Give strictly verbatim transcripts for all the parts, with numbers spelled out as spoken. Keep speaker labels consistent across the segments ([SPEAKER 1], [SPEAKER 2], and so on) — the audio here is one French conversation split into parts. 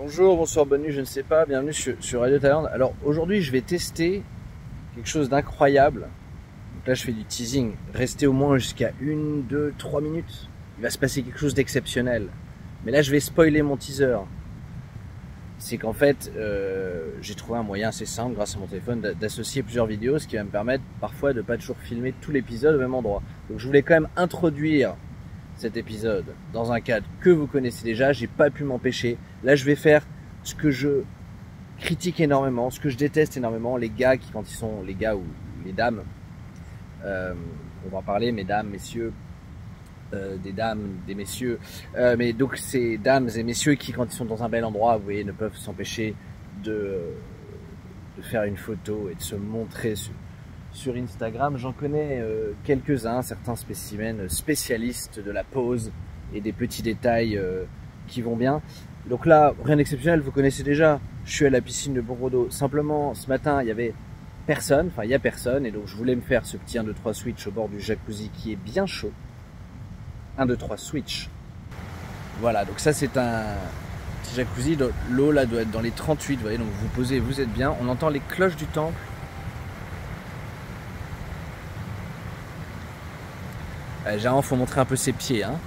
[SPEAKER 1] Bonjour, bonsoir, bonne nuit, je ne sais pas, bienvenue sur, sur Radio Thaïlande. Alors aujourd'hui je vais tester quelque chose d'incroyable. Donc là je fais du teasing, restez au moins jusqu'à une, deux, trois minutes. Il va se passer quelque chose d'exceptionnel. Mais là je vais spoiler mon teaser. C'est qu'en fait euh, j'ai trouvé un moyen assez simple grâce à mon téléphone d'associer plusieurs vidéos, ce qui va me permettre parfois de ne pas toujours filmer tout l'épisode au même endroit. Donc je voulais quand même introduire cet épisode dans un cadre que vous connaissez déjà. J'ai pas pu m'empêcher. Là je vais faire ce que je critique énormément, ce que je déteste énormément, les gars qui quand ils sont, les gars ou les dames, euh, on va en parler, mesdames, messieurs, euh, des dames, des messieurs, euh, mais donc ces dames et messieurs qui quand ils sont dans un bel endroit, vous voyez, ne peuvent s'empêcher de, de faire une photo et de se montrer sur, sur Instagram. J'en connais euh, quelques-uns, certains spécimens spécialistes de la pose et des petits détails euh, qui vont bien. Donc là, rien d'exceptionnel, vous connaissez déjà, je suis à la piscine de Bourgodeau. Simplement, ce matin, il y avait personne, enfin il y a personne, et donc je voulais me faire ce petit un deux trois switch au bord du jacuzzi qui est bien chaud. un deux trois switch. Voilà, donc ça c'est un petit jacuzzi, l'eau là doit être dans les trente-huit, vous voyez, donc vous posez, vous êtes bien, on entend les cloches du temple. Euh, Généralement, il faut montrer un peu ses pieds, hein.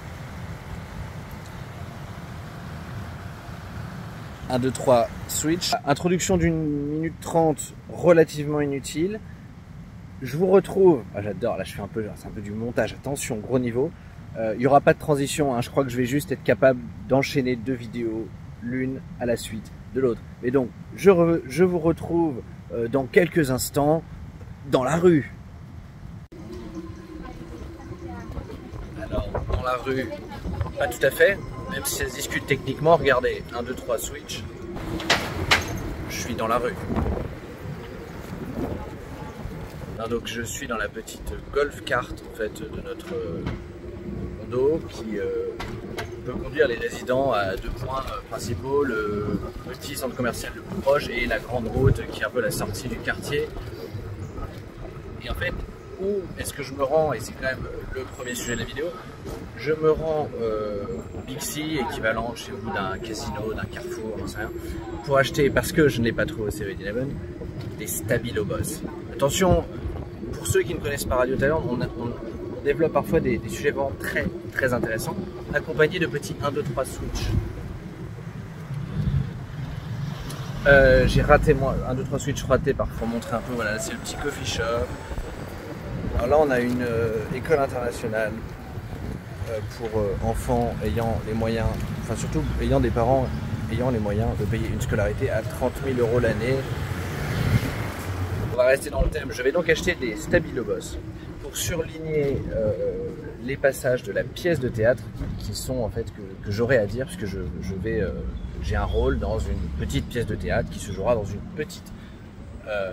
[SPEAKER 1] un deux trois switch. Introduction d'une minute trente relativement inutile. Je vous retrouve, ah, j'adore, là je fais un peu, c'est un peu du montage, attention, gros niveau. Euh, il n'y aura pas de transition, hein. Je crois que je vais juste être capable d'enchaîner deux vidéos, l'une à la suite de l'autre. Et donc, je, re, je vous retrouve euh, dans quelques instants dans la rue. Alors, dans la rue, pas tout à fait. Même si ça se discute techniquement, regardez, un deux trois switch, je suis dans la rue. Alors donc je suis dans la petite golf cart en fait, de notre condo qui euh, peut conduire les résidents à deux points euh, principaux, le petit centre commercial le plus proche et la grande route qui est un peu la sortie du quartier. Et en fait, où est-ce que je me rends, et c'est quand même le premier sujet de la vidéo, je me rends euh, au Bixi, équivalent chez vous d'un casino, d'un Carrefour, j'en sais rien, pour acheter, parce que je ne l'ai pas trouvé au seven eleven, des Stabilo Boss. Attention, pour ceux qui ne connaissent pas Radio Thaïlande, on, on, on développe parfois des, des sujets vraiment très très intéressants, accompagnés de petits un deux trois switch. Euh, J'ai raté moi, un deux trois switch raté, parfois montrer un peu, voilà, c'est le petit coffee shop. Alors là on a une euh, école internationale euh, pour euh, enfants ayant les moyens, enfin surtout ayant des parents ayant les moyens de payer une scolarité à trente mille euros l'année. On va rester dans le thème. Je vais donc acheter des Stabilo Boss pour surligner euh, les passages de la pièce de théâtre qui, qui sont en fait que, que j'aurai à dire, puisque je, je vais, euh, j'ai un rôle dans une petite pièce de théâtre qui se jouera dans une petite euh,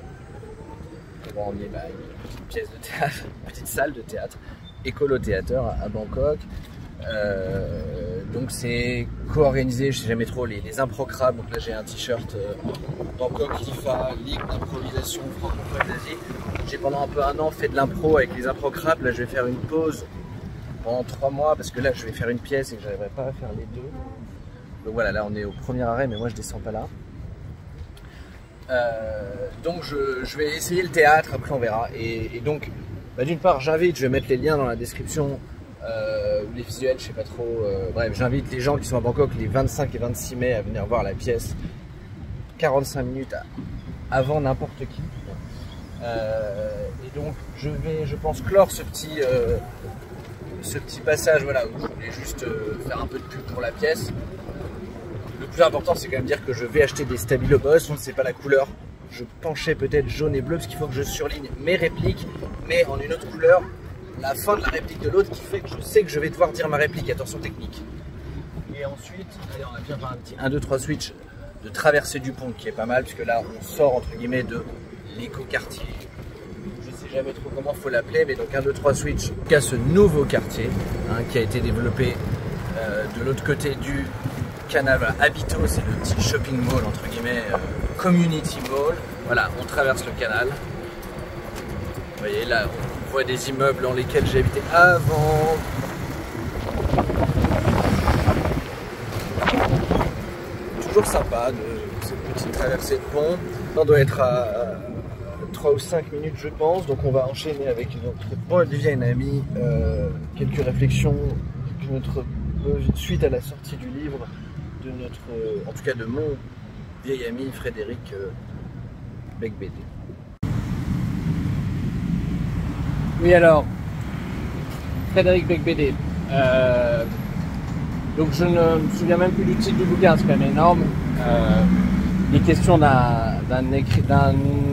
[SPEAKER 1] on y est, bah, une petite pièce de théâtre, une petite salle de théâtre, Écolo Théâtre à Bangkok. Euh, donc c'est co-organisé, je sais jamais trop, les, les improcrables. Donc là j'ai un t-shirt euh, Bangkok I F A, Ligue d'improvisation francophone d'Asie. J'ai pendant un peu un an fait de l'impro avec les improcrables. Là je vais faire une pause pendant trois mois parce que là je vais faire une pièce et que j'arriverai pas à faire les deux. Donc voilà, là on est au premier arrêt, mais moi je descends pas là. Euh, donc je, je vais essayer le théâtre, après on verra. Et, et donc, bah, d'une part, j'invite, je vais mettre les liens dans la description, euh, ou les visuels, je sais pas trop. Euh, bref, j'invite les gens qui sont à Bangkok les vingt-cinq et vingt-six mai à venir voir la pièce quarante-cinq minutes avant n'importe qui. Euh, et donc, je vais, je pense, clore ce petit, euh, ce petit passage, voilà, où je voulais juste euh, faire un peu de pub pour la pièce. Le plus important, c'est quand même dire que je vais acheter des Stabilo Boss. On ne sait pas la couleur. Je penchais peut-être jaune et bleu parce qu'il faut que je surligne mes répliques, mais en une autre couleur, la fin de la réplique de l'autre, qui fait que je sais que je vais devoir dire ma réplique. Attention technique. Et ensuite, allez, on va bien faire un petit un deux trois switch de traversée du pont qui est pas mal, puisque là, on sort entre guillemets de l'éco-quartier. Je sais jamais trop comment il faut l'appeler, mais donc un deux trois switch qu'à ce nouveau quartier hein, qui a été développé euh, de l'autre côté du canal. Voilà, Habito, c'est le petit shopping mall entre guillemets, euh, community mall. Voilà, on traverse le canal. Vous voyez là, on voit des immeubles dans lesquels j'ai habité avant. toujours sympa de cette petite traversée de pont. On doit être à trois ou cinq minutes je pense, donc on va enchaîner avec notre bon Olivia, une amie, euh, quelques réflexions que notre, euh, suite à la sortie du livre de notre, euh, en tout cas de mon vieil ami Frédéric euh, Becbédé. Oui alors, Frédéric Becbédé. Euh, donc je ne me souviens même plus du titre du bouquin, c'est quand même énorme. Euh, il est question d'un d'un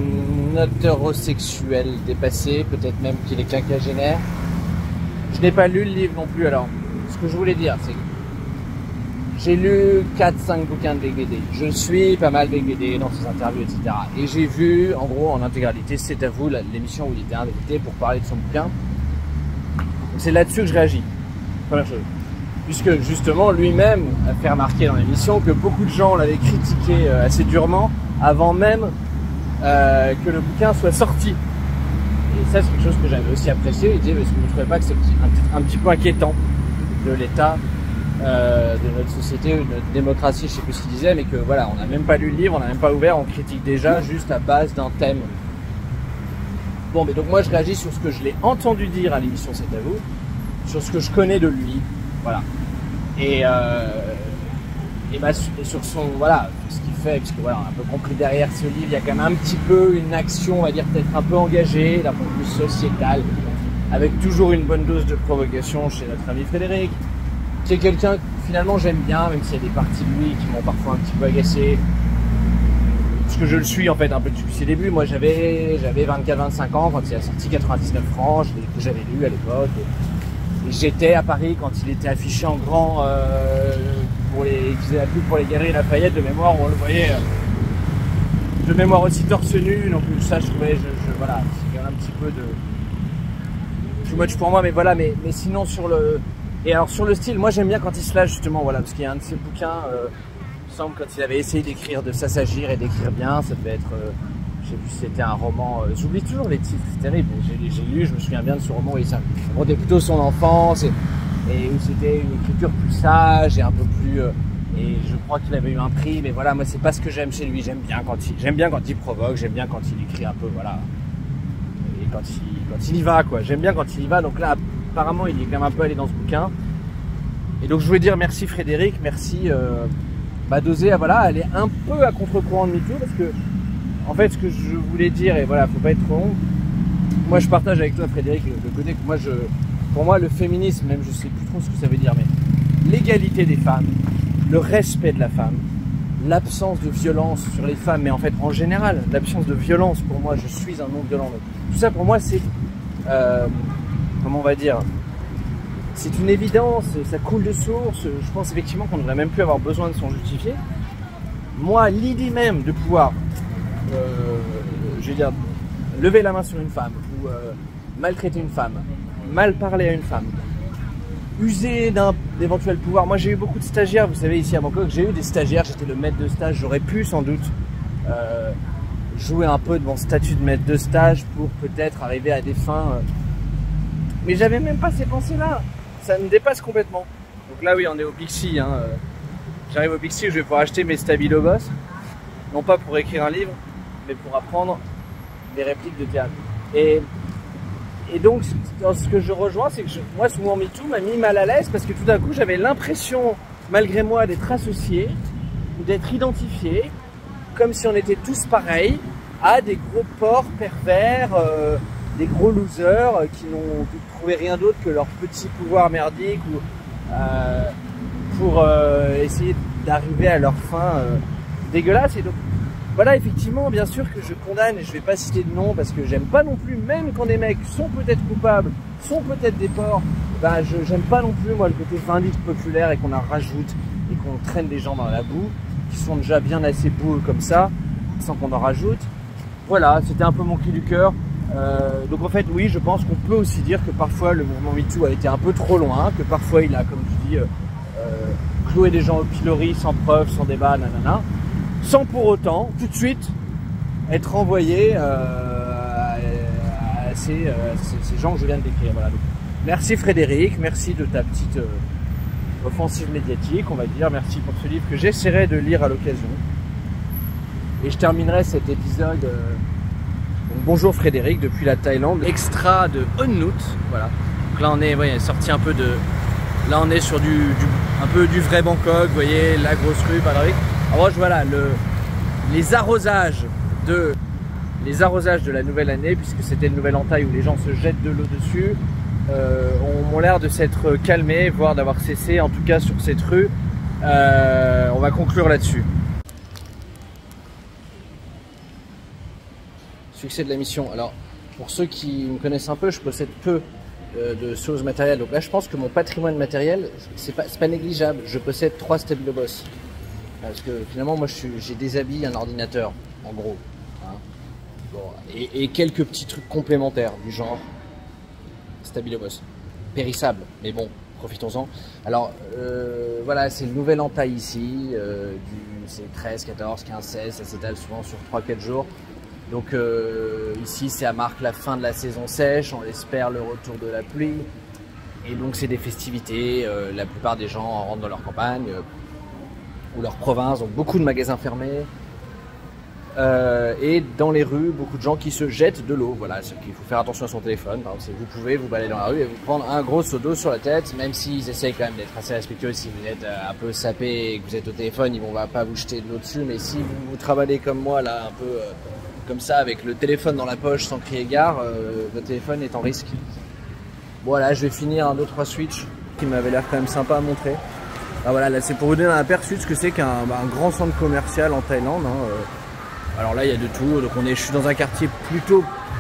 [SPEAKER 1] hétérosexuel dépassé, peut-être même qu'il est quinquagénaire. Je n'ai pas lu le livre non plus, alors ce que je voulais dire c'est que j'ai lu quatre cinq bouquins de Becbédé. Je suis pas mal Becbédé dans ses interviews, et cetera. Et j'ai vu, en gros, en intégralité, C'est à vous, l'émission où il était invité pour parler de son bouquin. C'est là-dessus que je réagis. Première chose. Puisque, justement, lui-même a fait remarquer dans l'émission que beaucoup de gens l'avaient critiqué assez durement avant même euh, que le bouquin soit sorti. Et ça, c'est quelque chose que j'avais aussi apprécié. Il disait, parce que vous ne trouvez pas que c'est un, un petit peu inquiétant de l'état Euh, de notre société, de notre démocratie, je sais plus ce qu'il disait, mais que voilà, on n'a même pas lu le livre, on n'a même pas ouvert, on critique déjà juste à base d'un thème. Bon, mais donc moi je réagis sur ce que je l'ai entendu dire à l'émission C'est à vous, sur ce que je connais de lui, voilà. Et, euh, et bah, sur son, voilà, ce qu'il fait, puisque voilà, on a un peu compris derrière ce livre, il y a quand même un petit peu une action, on va dire peut-être un peu engagée, d'un point de vue sociétal, avec toujours une bonne dose de provocation chez notre ami Frédéric. C'est quelqu'un que finalement j'aime bien, même s'il y a des parties de lui qui m'ont parfois un petit peu agacé. Parce que je le suis en fait un peu depuis ses débuts. Moi j'avais vingt-quatre vingt-cinq ans quand il a sorti quatre-vingt-dix-neuf francs, que j'avais lu à l'époque. Et, et j'étais à Paris quand il était affiché en grand euh, pour les, qui faisait la pub pour les Galeries Lafayette de mémoire, où on le voyait euh, de mémoire aussi torse nu. Donc ça je trouvais, je, je, voilà, c'est un petit peu de too much pour moi, mais voilà, mais, mais sinon sur le... Et alors sur le style, moi j'aime bien quand il se lâche justement, voilà, parce qu'il y a un de ses bouquins, euh, il me semble quand il avait essayé d'écrire, de s'assagir et d'écrire bien, ça devait être, euh, je sais plus si c'était un roman, euh, j'oublie toujours les titres, c'est terrible, j'ai lu, je me souviens bien de ce roman où il racontait plutôt son enfance, et, et où c'était une écriture plus sage et un peu plus, euh, et je crois qu'il avait eu un prix, mais voilà, moi c'est pas ce que j'aime chez lui, j'aime bien quand il, j'aime bien quand il provoque, j'aime bien quand il écrit un peu, voilà, et quand il, quand il y va quoi, j'aime bien quand il y va, donc là, apparemment, il est quand même un peu allé dans ce bouquin. Et donc, je voulais dire merci Frédéric, merci euh, bah, d'oser voilà, aller un peu à contre-courant de MeToo, parce que, en fait, ce que je voulais dire, et voilà, faut pas être trop long, moi, je partage avec toi, Frédéric, le, le côté que moi, je, pour moi, le féminisme, même je sais plus trop ce que ça veut dire, mais l'égalité des femmes, le respect de la femme, l'absence de violence sur les femmes, mais en fait, en général, l'absence de violence, pour moi, je suis un non-violent. Tout ça, pour moi, c'est... Euh, comment on va dire, c'est une évidence, ça coule de source, je pense effectivement qu'on ne devrait même plus avoir besoin de s'en justifier. Moi, l'idée même de pouvoir, euh, je veux dire, lever la main sur une femme, ou euh, maltraiter une femme, mal parler à une femme, user d'un éventuel pouvoir. Moi j'ai eu beaucoup de stagiaires, vous savez, ici à Bangkok, j'ai eu des stagiaires, j'étais le maître de stage, j'aurais pu sans doute euh, jouer un peu de mon statut de maître de stage pour peut-être arriver à des fins... Euh, mais j'avais même pas ces pensées-là. Ça me dépasse complètement. Donc là, oui, on est au Pixie. Hein. J'arrive au Pixie, je vais pouvoir acheter mes Stabilo Boss. Non pas pour écrire un livre, mais pour apprendre des répliques de théâtre. Et, et donc, dans ce que je rejoins, c'est que je, moi, ce mouvement MeToo m'a mis mal à l'aise parce que tout d'un coup, j'avais l'impression, malgré moi, d'être associé ou d'être identifié, comme si on était tous pareils, à des gros porcs pervers, euh, des gros losers euh, qui n'ont trouvé rien d'autre que leur petit pouvoir merdique ou, euh, pour euh, essayer d'arriver à leur fin euh, dégueulasse. Et donc voilà, effectivement, bien sûr que je condamne, et je vais pas citer de nom parce que j'aime pas non plus, même quand des mecs sont peut-être coupables, sont peut-être des porcs, ben je j'aime pas non plus moi le côté vindicte populaire et qu'on en rajoute et qu'on traîne des gens dans la boue qui sont déjà bien assez beaux comme ça sans qu'on en rajoute. Voilà, c'était un peu mon cri du cœur. Euh, donc en fait oui, je pense qu'on peut aussi dire que parfois le mouvement MeToo a été un peu trop loin, que parfois il a, comme tu dis, euh, euh, cloué des gens au pilori sans preuve, sans débat, nanana, sans pour autant tout de suite être renvoyé euh, à ces, euh, ces, ces gens que je viens de décrire. Voilà. Donc, merci Frédéric, merci de ta petite, euh, offensive médiatique, on va dire. Merci pour ce livre que j'essaierai de lire à l'occasion. Et je terminerai cet épisode. Euh, donc, bonjour Frédéric, depuis la Thaïlande, extra de Onut. Voilà. Donc là on est, ouais, sorti un peu de. Là on est sur du, du un peu du vrai Bangkok. Vous voyez la grosse rue, Patrick. En revanche, voilà le, les arrosages de les arrosages de la nouvelle année, puisque c'était le nouvel entaille où les gens se jettent de l'eau dessus. Euh, ont, ont l'air de s'être calmés, voire d'avoir cessé, en tout cas sur cette rue. Euh, on va conclure là-dessus. Succès de la mission. Alors, pour ceux qui me connaissent un peu, je possède peu euh, de choses matérielles. Donc là, je pense que mon patrimoine matériel, c'est pas, c'est pas négligeable. Je possède trois Stabilo Boss. Parce que finalement, moi, j'ai des habits, un ordinateur, en gros. Hein. Bon, et, et quelques petits trucs complémentaires, du genre Stabilo Boss. Périssable, mais bon, profitons-en. Alors, euh, voilà, c'est le nouvel entaille ici. Euh, c'est treize, quatorze, quinze, seize, ça s'étale souvent sur trois quatre jours. Donc euh, ici, ça marque la fin de la saison sèche, on espère le retour de la pluie. Et donc, c'est des festivités. Euh, la plupart des gens rentrent dans leur campagne euh, ou leur province, donc beaucoup de magasins fermés. Euh, et dans les rues, beaucoup de gens qui se jettent de l'eau. Voilà, il faut faire attention à son téléphone. Par exemple, vous pouvez vous balader dans la rue et vous prendre un gros seau d'eau sur la tête, même s'ils essayent quand même d'être assez respectueux. Si vous êtes un peu sapé et que vous êtes au téléphone, ils vont pas vous jeter de l'eau dessus. Mais si vous vous travaillez comme moi, là, un peu euh, comme ça, avec le téléphone dans la poche sans crier gare, euh, votre téléphone est en risque. Voilà, je vais finir un deux trois switch qui m'avait l'air quand même sympa à montrer. Ah, voilà, là c'est pour vous donner un aperçu de ce que c'est qu'un bah, un grand centre commercial en Thaïlande. Hein, euh. Alors là, il y a de tout. Donc on est, je suis dans un quartier plutôt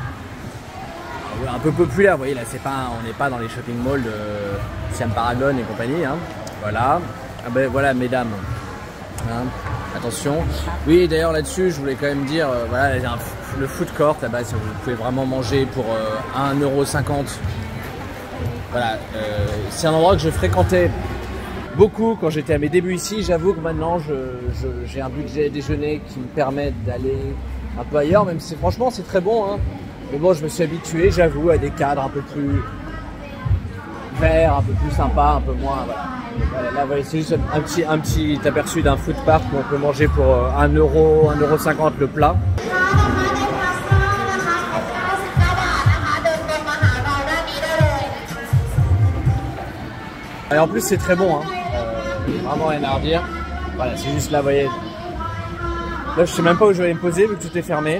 [SPEAKER 1] un peu populaire. Vous voyez, là, c'est pas, on n'est pas dans les shopping malls de Siam Paragon et compagnie. Hein. Voilà. Ah ben voilà, mesdames. Hein. Attention. Oui, d'ailleurs là-dessus, je voulais quand même dire, euh, voilà, il y a un, le food court là-bas, vous pouvez vraiment manger pour euh, un euro cinquante. Voilà. Euh, c'est un endroit que je fréquentais beaucoup quand j'étais à mes débuts ici. J'avoue que maintenant j'ai un budget déjeuner qui me permet d'aller un peu ailleurs, même si franchement c'est très bon, hein. Mais bon, je me suis habitué, j'avoue, à des cadres un peu plus verts, un peu plus sympas, un peu moins. Voilà. Voilà, là, voilà, c'est juste un petit, un petit aperçu d'un food park où on peut manger pour un euro, un euro cinquante le plat. Et en plus c'est très bon, hein. Vraiment rien à redire. Voilà, c'est juste là, vous voyez. Là, je sais même pas où je vais aller me poser vu que tout est fermé.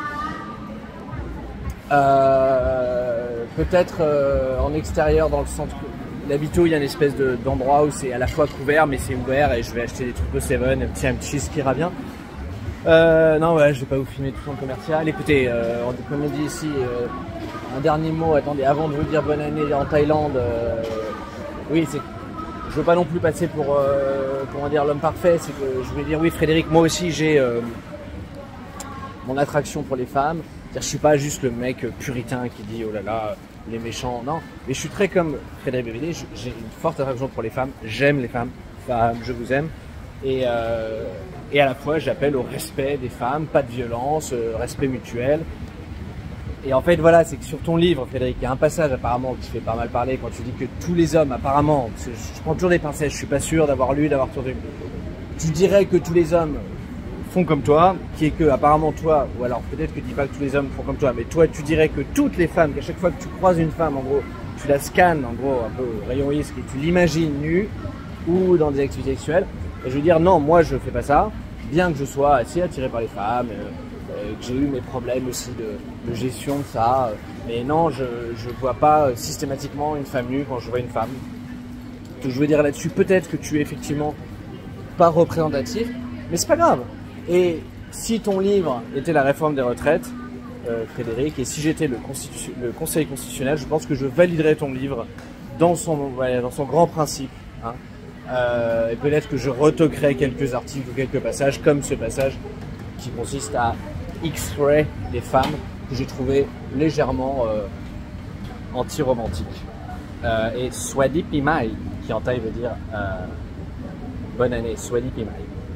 [SPEAKER 1] Euh, Peut-être euh, en extérieur, dans le centre d'Habito, il y a une espèce d'endroit où c'est à la fois couvert, mais c'est ouvert et je vais acheter des trucs au Seven, un petit, un petit cheese qui ira bien. Euh, non, ouais, je vais pas vous filmer tout le commercial. Écoutez, euh, comme on dit ici, euh, un dernier mot. Attendez, avant de vous dire bonne année en Thaïlande, euh, oui, c'est. Je veux pas non plus passer pour, euh, comment dire, l'homme parfait. C'est que je voulais dire, oui, Frédéric, moi aussi j'ai euh, mon attraction pour les femmes. C'est-à-dire, je suis pas juste le mec puritain qui dit oh là là, les méchants. Non, mais je suis très comme Frédéric Bévédé. J'ai une forte attraction pour les femmes. J'aime les femmes. Femmes, je vous aime. Et, euh, et à la fois, j'appelle au respect des femmes, pas de violence, euh, respect mutuel. Et en fait, voilà, c'est que sur ton livre, Frédéric, il y a un passage apparemment qui fait pas mal parler quand tu dis que tous les hommes, apparemment, je, je prends toujours des pincettes, je suis pas sûr d'avoir lu, d'avoir tourné. Tu dirais que tous les hommes font comme toi, qui est que apparemment toi, ou alors peut-être que tu dis pas que tous les hommes font comme toi, mais toi tu dirais que toutes les femmes, qu'à chaque fois que tu croises une femme, en gros, tu la scannes, en gros, un peu au rayon risque, et tu l'imagines nue ou dans des activités sexuelles. Et je veux dire, non, moi je fais pas ça, bien que je sois assez attiré par les femmes. Euh, que j'ai eu mes problèmes aussi de, de gestion de ça, mais non, je ne vois pas systématiquement une femme nue quand je vois une femme. Donc je veux dire là-dessus, peut-être que tu es effectivement pas représentatif, mais c'est pas grave. Et si ton livre était la réforme des retraites, euh, Frédéric, et si j'étais le, le conseil constitutionnel, je pense que je validerais ton livre dans son, ouais, dans son grand principe. Hein. Euh, et peut-être que je retoquerais quelques articles ou quelques passages, comme ce passage qui consiste à X-ray les femmes, que j'ai trouvé légèrement euh, anti-romantique. Euh, et Swadi Pimai, qui en thaï veut dire euh, bonne année, Swadi Pimai.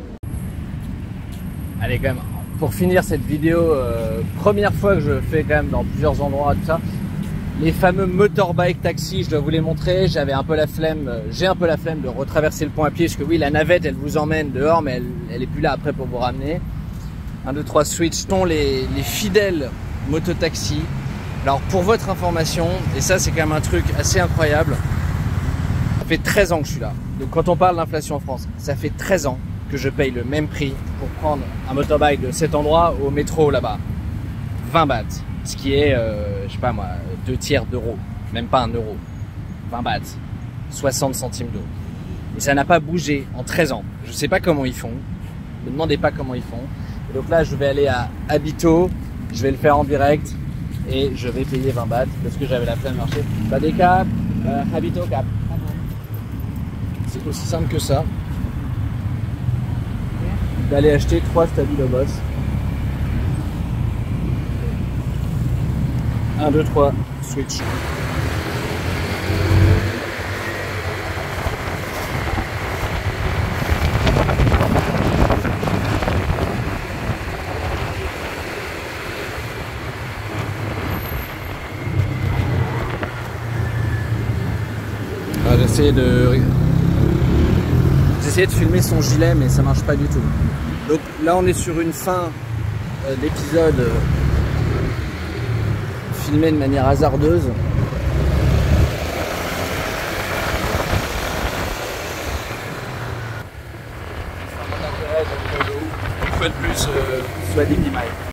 [SPEAKER 1] Allez, quand même, pour finir cette vidéo, euh, première fois que je fais quand même dans plusieurs endroits, tout ça, Les fameux motorbike taxi, je dois vous les montrer. J'avais un peu la flemme, j'ai un peu la flemme de retraverser le pont à pied, parce que oui, la navette, elle vous emmène dehors, mais elle, elle est plus là après pour vous ramener. un, deux, trois, switch-ton les, les fidèles mototaxis. Alors, pour votre information, et ça, c'est quand même un truc assez incroyable, ça fait treize ans que je suis là. Donc, quand on parle d'inflation en France, ça fait treize ans que je paye le même prix pour prendre un motorbike de cet endroit au métro là-bas. vingt bahts. Ce qui est, euh, je sais pas moi, deux tiers d'euros, même pas un euro. vingt bahts, soixante centimes d'euros. Et ça n'a pas bougé en treize ans. Je sais pas comment ils font, ne me demandez pas comment ils font. Et donc là, je vais aller à Habito, je vais le faire en direct et je vais payer vingt bahts parce que j'avais la flemme de marcher. Pas des cap, euh, Habito cap. C'est aussi simple que ça. D'aller acheter trois Stabilo Boss. un, deux, trois, switch. J'essaie de... J'essayais de filmer son gilet, mais ça marche pas du tout. Donc là, on est sur une fin euh, d'épisode euh, filmé de manière hasardeuse. Une fois de plus, euh, soit des